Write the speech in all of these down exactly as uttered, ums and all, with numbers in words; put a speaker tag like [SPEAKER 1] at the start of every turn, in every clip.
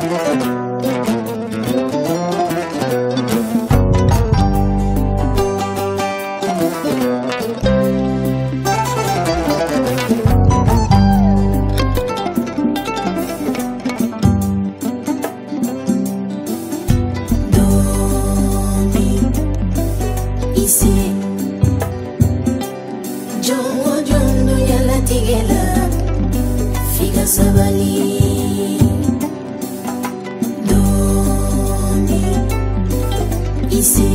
[SPEAKER 1] Sabali Doni Isi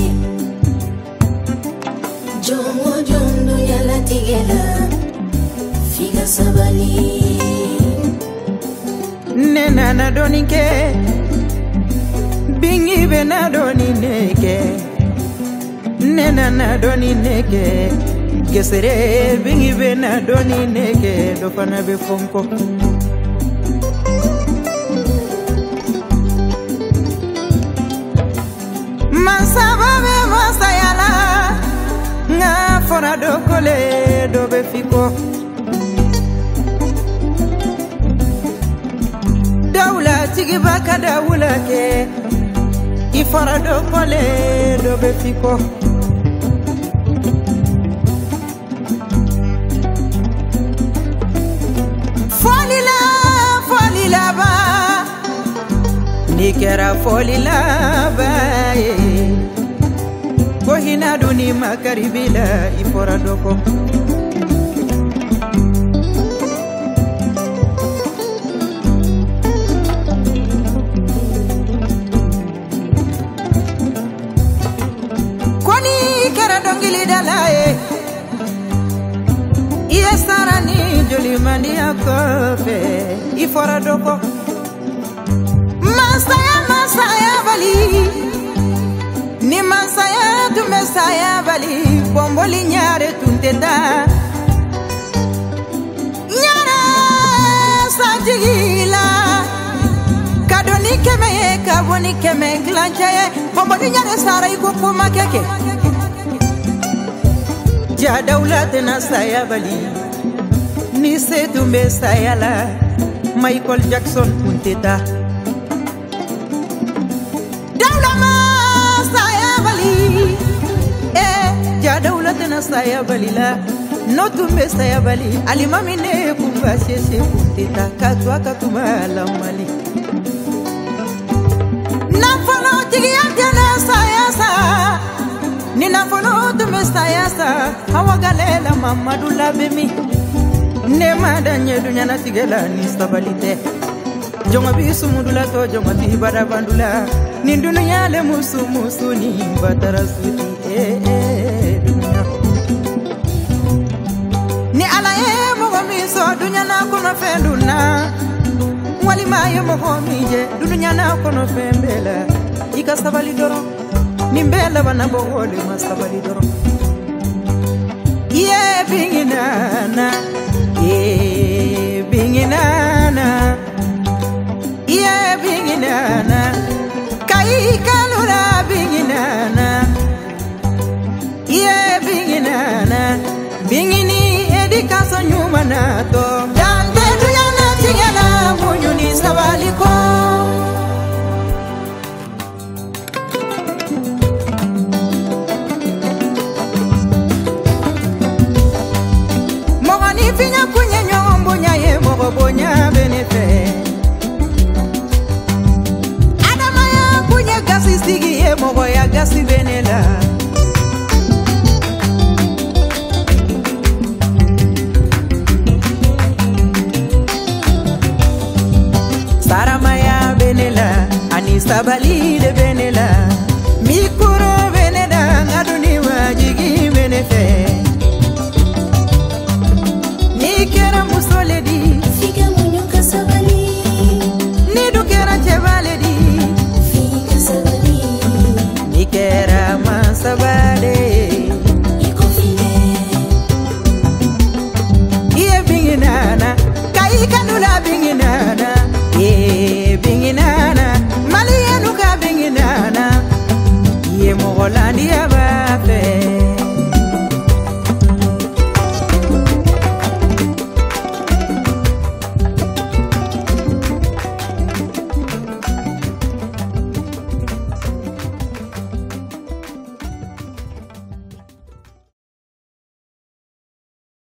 [SPEAKER 1] Jomo Jondo Yala Tigela Figa Sabali
[SPEAKER 2] Nena na doni ke Bingi be na doni neke Nena na doni neke Gesere bingi be na doni neke Dofana be fonko Masababe masayala nga fora do kole do be fiko dawla tigi baka dawla ke ifora do kole do be fiko folila folila ba nikera folila ba Kohina duni makaribila ifora doko Koni kera dongili dalae Iye sarani joli mandi akofe ifora doko Masaya masaya bali Ni masaya tu mesaya bali bomboli nyare tunteta Nyara sajigila Kadoni keme kaboni keme glanchaye bomboli nyare sara iko kuma keke Ja dawlat na saya bali Ni se tu mesaya la Michael Jackson tunteta Dawlatna saya balila no tumbe saya bali alimami ne kumba sheshe kuntita katwa katuma la mali na fono tigi atena saya sa ni na fono tumbe saya sa hawagalela mamadu labemi ne madanye dunya na tigela ni stabilite jonga bisu mudula to jonga bi bada bandula ni dunya le musu musu ni batara suti eh eh Ni ala e mo mi so dunya na kono fenduna wali ma ye mo homije dunya na kono fembela ika sabali doro ni mbela bana bo hole ma sabali doro ye binginana ye binginana ye binginana kai kalura binginana ye binginana bingini edikaso nyuma na to dante tuyana tigela munyuni sabaliko Mogani finya kunye nyombo nyaye mogobonya benefe Adama ya kunye gasi sigi ye mogo ya gasi benela Saramaya benela ani sabali de benela